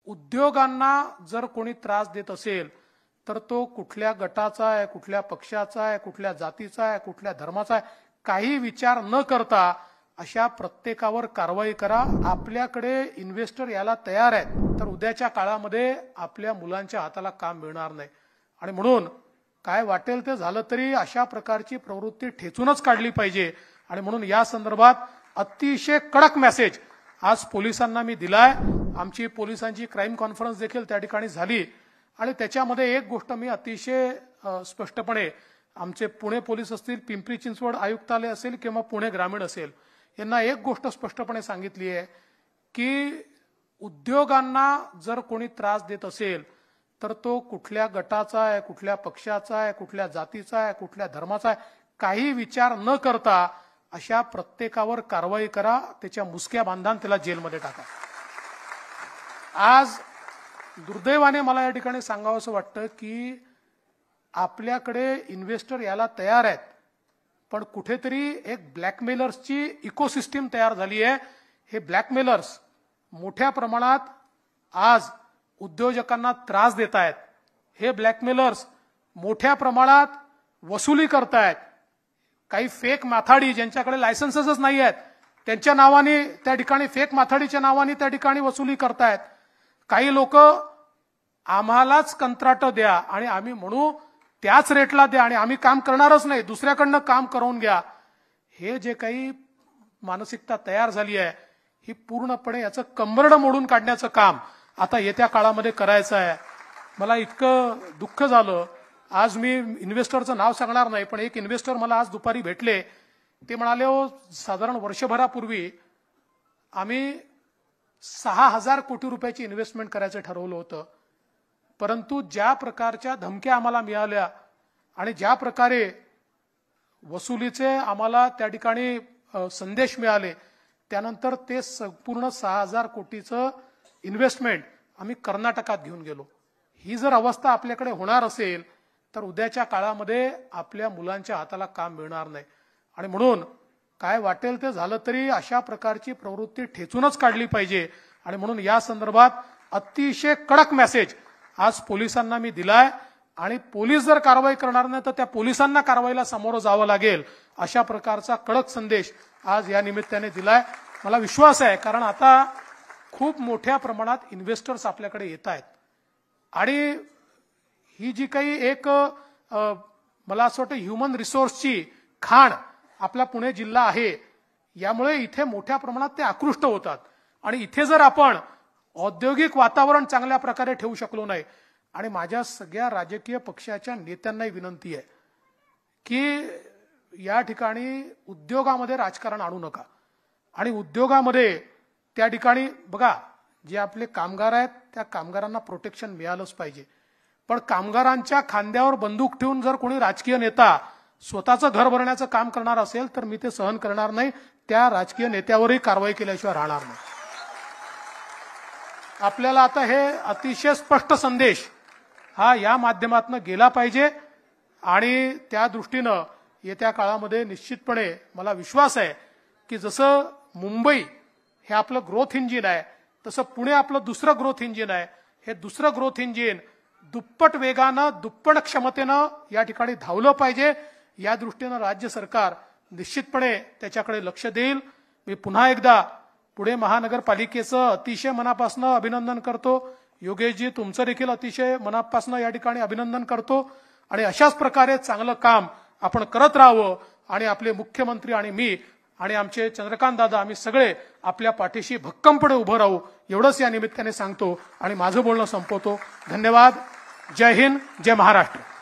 उद्योगांना जर कोणी त्रास देत असेल तर तो कुठल्या गटाचा आहे, कुठल्या पक्षाचा आहे, कुठल्या जातीचा आहे, कुठल्या धर्माचा आहे, काही विचार न करता अशा प्रत्येकावर कारवाई करा। आपल्याकडे इन्व्हेस्टर याला तयार आहेत तर उद्याच्या काळामध्ये आपल्या मुलांच्या हाताला काम मिळणार नाही आणि म्हणून काय वाटेल ते झालं तरी अशा प्रकारची प्रवृत्ती ठेचूनच काढली पाहिजे आणि म्हणून या संदर्भात अतिशय कडक मेसेज आज पोलिसांना मी दिलाय। आमची पोलिसांची क्राईम कॉन्फरन्स देखील त्या ठिकाणी झाली आणि त्याच्यामध्ये एक गोष्ट मी अतिशय स्पष्टपणे आमचे पुणे पोलीस असतील, पिंपरी चिंचवड आयुक्तालय असेल किंवा पुणे ग्रामीण असेल यांना एक गोष्ट स्पष्टपणे सांगितली आहे की उद्योगांना जर कोणी त्रास देत असेल तर तो कुठल्या गटाचा आहे, कुठल्या पक्षाचा आहे, कुठल्या जातीचा आहे, कुठल्या धर्माचा आहे, काही विचार न करता अशा प्रत्येकावर कारवाई करा, त्याच्या मुसक्या बांधा, त्याला जेलमध्ये टाका। आज दुर्दैवाने मला या ठिकाणी सांगावंसं वाटतं की आपल्याकडे इन्व्हेस्टर याला तयार आहेत पण कुठेतरी एक ब्लॅकमेलर्सची इकोसिस्टीम तयार झाली आहे। हे ब्लॅकमेलर्स मोठ्या प्रमाणात आज उद्योजकांना त्रास देत आहेत। हे ब्लॅकमेलर्स मोठ्या प्रमाणात वसुली करतायत। काही फेक माथाडी ज्यांच्याकडे लायसन्सच नाही आहेत त्यांच्या नावाने त्या ठिकाणी फेक माथाडीच्या नावाने त्या ठिकाणी वसुली करतायत। काही लोक आम्हालाच कंत्राट द्या आणि आम्ही म्हणू त्याच रेटला द्या आणि आम्ही काम करणारच नाही, दुसऱ्याकडनं काम करवून घ्या। हे जे काही मानसिकता तयार झाली आहे ही पूर्णपणे याचं कंबरडं मोडून काढण्याचं काम आता येत्या काळामध्ये करायचं आहे। मला इतकं दुःख झालं, आज मी इन्व्हेस्टरचं नाव सांगणार नाही पण एक इन्व्हेस्टर मला आज दुपारी भेटले, ते म्हणाले हो साधारण वर्षभरापूर्वी आम्ही 6,000 कोटी रुपयाची इन्व्हेस्टमेंट करायचं ठरवलं होतं परंतु ज्या प्रकारच्या धमक्या आम्हाला मिळाल्या आणि ज्या प्रकारे वसुलीचे आम्हाला त्या ठिकाणी संदेश मिळाले त्यानंतर ते संपूर्ण 6,000 कोटीचं इन्व्हेस्टमेंट आम्ही कर्नाटकात घेऊन गेलो। ही जर अवस्था आपल्याकडे होणार असेल तर उद्याच्या काळामध्ये आपल्या मुलांच्या हाताला काम मिळणार नाही आणि म्हणून काय वाटेल ते झालं तरी अशा प्रकारची प्रवृत्ती ठेचूनच काढली पाहिजे आणि म्हणून या संदर्भात अतिशय कडक मेसेज आज पोलिसांना मी दिलाय आणि पोलीस जर कारवाई करणार नाही तर त्या पोलिसांना कारवाईला सामोरं जावं लागेल अशा प्रकारचा कडक संदेश आज या निमित्ताने दिलाय। मला विश्वास आहे कारण आता खूप मोठ्या प्रमाणात इन्व्हेस्टर्स आपल्याकडे येत आहेत आणि ही जी काही एक मला असं वाटतं ह्युमन रिसोर्सची खाण आपला पुणे जिल्हा आहे यामुळे इथे मोठ्या प्रमाणात ते आकृष्ट होतात आणि इथे जर आपण औद्योगिक वातावरण चांगल्या प्रकारे ठेवू शकलो नाही आणि माझ्या सगळ्या राजकीय पक्षाच्या नेत्यांनाही विनंती आहे की या ठिकाणी उद्योगामध्ये राजकारण आणू नका आणि उद्योगामध्ये त्या ठिकाणी बघा जे आपले कामगार आहेत त्या कामगारांना प्रोटेक्शन मिळालंच पाहिजे पण कामगारांच्या खांद्यावर बंदूक ठेवून जर कोणी राजकीय नेता स्वतःचं घर भरण्याचं काम करणार असेल तर मी ते सहन करणार नाही, त्या राजकीय नेत्यावरही कारवाई केल्याशिवाय राहणार नाही। आपल्याला आता हे अतिशय स्पष्ट संदेश हा या माध्यमातून गेला पाहिजे आणि त्या दृष्टीनं येत्या काळामध्ये निश्चितपणे मला विश्वास आहे की जसं मुंबई हे आपलं ग्रोथ इंजिन आहे तसं पुणे आपलं दुसरं ग्रोथ इंजिन आहे। हे दुसरं ग्रोथ इंजिन दुप्पट वेगानं दुप्पट क्षमतेनं या ठिकाणी धावलं पाहिजे, या दृष्टीनं राज्य सरकार निश्चितपणे त्याच्याकडे लक्ष देईल। मी पुन्हा एकदा पुणे महानगरपालिकेचं अतिशय मनापासून अभिनंदन करतो। योगेशजी तुमचं देखील अतिशय मनापासून या ठिकाणी अभिनंदन करतो आणि अशाच प्रकारे चांगलं काम आपण करत राहावं आणि आपले मुख्यमंत्री आणि मी आणि आमचे चंद्रकांत दादा आम्ही सगळे आपल्या पाठीशी भक्कमपणे उभं राहू एवढंच या निमित्ताने सांगतो आणि माझं बोलणं संपवतो। धन्यवाद। जय हिंद, जय महाराष्ट्र।